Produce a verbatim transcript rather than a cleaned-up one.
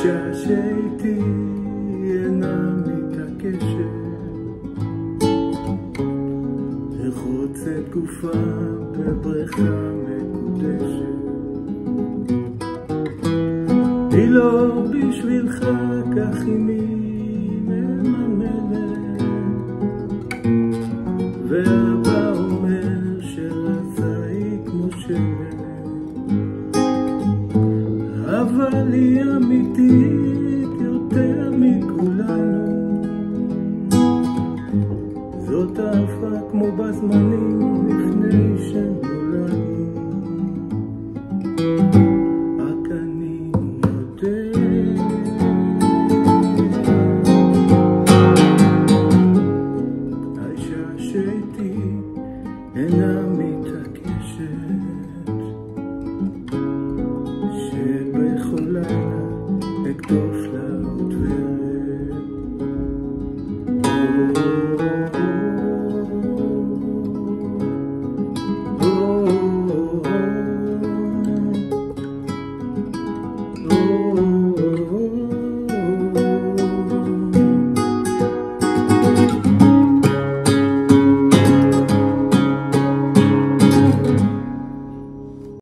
אישה שאיתי אינה מתעקשת, וחוצת גופה בבריכה מקודשת. היא לא בשבילך כך היא ממלמלת, ואבא אומר שרצה היא כמו שלט, אבל היא אמיתית יותר מכולנו. זאת אהבה כמו בזמנים לפני שנולדנו.